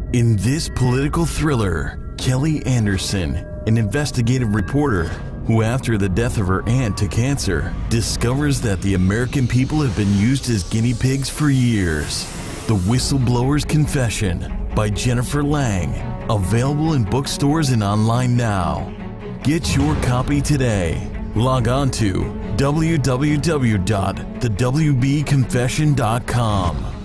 In this political thriller, Kelly Anderson, an investigative reporter who, after the death of her aunt to cancer, discovers that the American people have been used as guinea pigs for years. The Whistleblower's Confession by Jennifer Lang, available in bookstores and online now. Get your copy today. Log on to www.thewbconfession.com.